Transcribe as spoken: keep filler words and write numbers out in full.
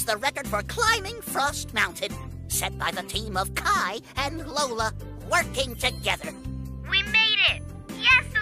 the record for climbing Frost Mountain, set by the team of Kai and Lola working together. We made it! Yes,